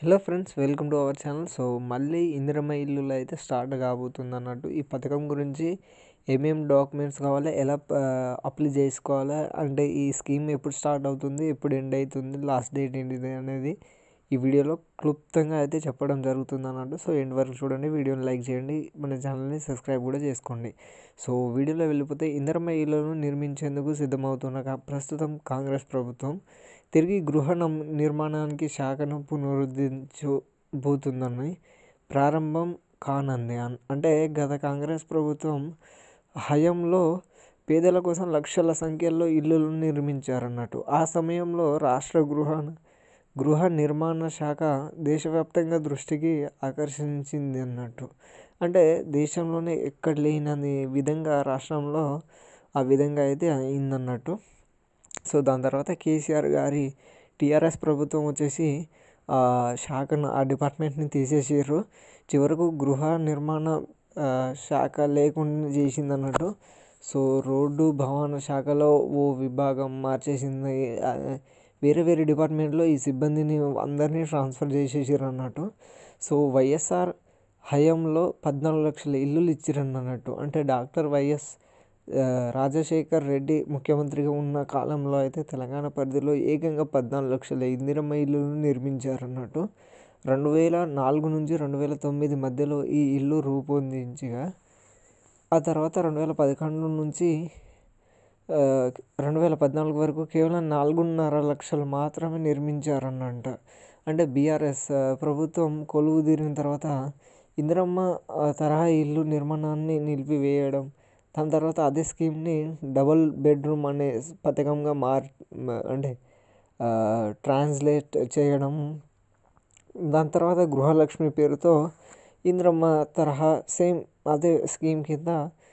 Hello friends, welcome to our channel. So మళ్ళీ ఇందిరమ్మ ఇల్లులు అయితే స్టార్ట్ కాబోతుంది అన్నట్టు. ఈ పథకం గురించి ఏమేం డాక్యుమెంట్స్ కావాలి, ఎలా అప్లై చేసుకోవాలి, అంటే ఈ స్కీమ్ ఎప్పుడు స్టార్ట్ అవుతుంది, ఎప్పుడు ఎండ్ అవుతుంది, లాస్ట్ డేట్ ఏంటిది అనేది ఈ వీడియోలో క్లుప్తంగా అయితే చెప్పడం జరుగుతుంది అన్నట్టు. సో ఎండ్ వరకు చూడండి, వీడియోని లైక్ చేయండి, మన ఛానల్ని సబ్స్క్రైబ్ కూడా చేసుకోండి. సో వీడియోలో వెళ్ళిపోతే, ఇందిరమ్మ ఇళ్లను నిర్మించేందుకు సిద్ధమవుతున్న ప్రస్తుతం కాంగ్రెస్ ప్రభుత్వం తిరిగి గృహ నిర్మాణానికి శాఖను పునరుద్ధరించబోతుందని ప్రారంభం కానుంది. అంటే గత కాంగ్రెస్ ప్రభుత్వం హయాంలో పేదల కోసం లక్షల సంఖ్యలో ఇల్లులు నిర్మించారన్నట్టు. ఆ సమయంలో రాష్ట్ర గృహ నిర్మాణ శాఖ దేశవ్యాప్తంగా దృష్టికి ఆకర్షించింది అన్నట్టు. అంటే దేశంలోనే ఎక్కడ లేనని విధంగా రాష్ట్రంలో ఆ విధంగా అయితే అయిందన్నట్టు. సో దాని తర్వాత కేసీఆర్ గారి టీఆర్ఎస్ ప్రభుత్వం వచ్చేసి శాఖను, ఆ డిపార్ట్మెంట్ని తీసేసారు. చివరకు గృహ నిర్మాణ శాఖ లేకుండా చేసింది అన్నట్టు. సో రోడ్డు భవన శాఖలో ఓ విభాగం మార్చేసింది. వేరే వేరే డిపార్ట్మెంట్లో ఈ సిబ్బందిని అందరినీ ట్రాన్స్ఫర్ చేసేసారు అన్నట్టు. సో వైఎస్ఆర్ హయాంలో 14 లక్షల ఇల్లులు ఇచ్చిరన్నట్టు. అంటే డాక్టర్ వైఎస్ రాజశేఖర్ రెడ్డి ముఖ్యమంత్రిగా ఉన్న కాలంలో అయితే తెలంగాణ పరిధిలో ఏకంగా 14 లక్షల ఇందిరమ్మ ఇల్లులను నిర్మించారన్నట్టు. 2004 నుంచి 2009 మధ్యలో ఈ ఇల్లు రూపొందించగా, ఆ తర్వాత 2011 నుంచి 2014 వరకు కేవలం 4.5 లక్షలు మాత్రమే నిర్మించారన్నంట. అంటే బీఆర్ఎస్ ప్రభుత్వం కొలువు తీరిన తర్వాత ఇందిరమ్మ తరహా ఇల్లు నిర్మాణాన్ని నిలిపివేయడం, దాని తర్వాత అదే స్కీమ్ని డబుల్ బెడ్రూమ్ అనే పథకంగా అంటే ట్రాన్స్లేట్ చేయడం, దాని తర్వాత గృహలక్ష్మి పేరుతో ఇందిరమ్మ తరహా సేమ్ అదే స్కీమ్ కింద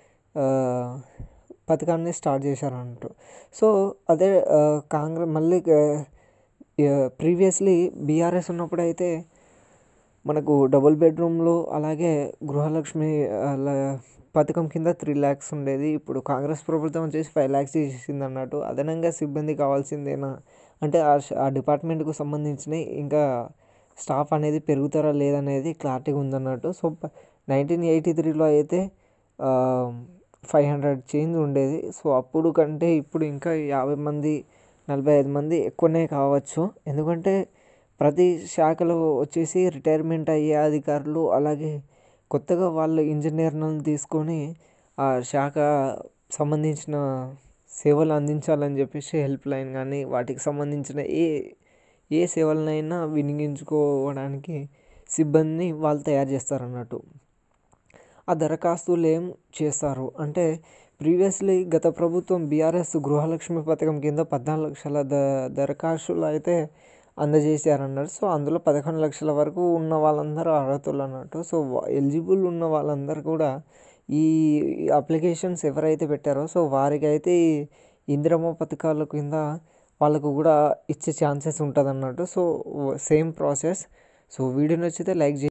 పథకాన్ని స్టార్ట్ చేశారన్నట్టు. సో అదే కాంగ్రెస్ మళ్ళీ ప్రీవియస్లీ బీఆర్ఎస్ ఉన్నప్పుడు అయితే మనకు డబుల్ బెడ్రూమ్లు అలాగే గృహలక్ష్మి పథకం కింద 3 lakhs ఉండేది. ఇప్పుడు కాంగ్రెస్ ప్రభుత్వం వచ్చేసి 5 lakhs చేసింది అన్నట్టు. అదనంగా సిబ్బంది కావాల్సిందేనా అంటే ఆ డిపార్ట్మెంట్కు సంబంధించిన ఇంకా స్టాఫ్ అనేది పెరుగుతారా లేదనేది క్లారిటీగా ఉందన్నట్టు. సో 1983లో అయితే 500 చేంజ్ ఉండేది. సో అప్పుడు కంటే ఇప్పుడు ఇంకా 50 మంది 45 మంది ఎక్కువనే కావచ్చు. ఎందుకంటే ప్రతి శాఖలో వచ్చేసి రిటైర్మెంట్ అయ్యే అధికారులు, అలాగే కొత్తగా వాళ్ళు ఇంజనీర్లను తీసుకొని ఆ శాఖ సంబంధించిన సేవలు అందించాలని చెప్పేసి హెల్ప్ లైన్ కానీ వాటికి సంబంధించిన ఏ సేవలనైనా వినియోగించుకోవడానికి సిబ్బందిని వాళ్ళు తయారు చేస్తారన్నట్టు. ఆ దరఖాస్తులు ఏం చేస్తారు అంటే, ప్రీవియస్లీ గత ప్రభుత్వం బీఆర్ఎస్ గృహలక్ష్మి పథకం కింద 14 లక్షల దరఖాస్తులు అయితే అందజేశారన్నారు. సో అందులో 11 లక్షల వరకు ఉన్న వాళ్ళందరూ అర్హతలు అన్నట్టు. సో ఎలిజిబుల్ ఉన్న వాళ్ళందరూ కూడా ఈ అప్లికేషన్స్ ఎవరైతే పెట్టారో సో వారికి అయితే ఇందిరమ్మ పథకాల కింద వాళ్ళకు కూడా ఇచ్చే ఛాన్సెస్ ఉంటుంది అన్నట్టు. So same process. So video నచ్చితే లైక్ చేయండి.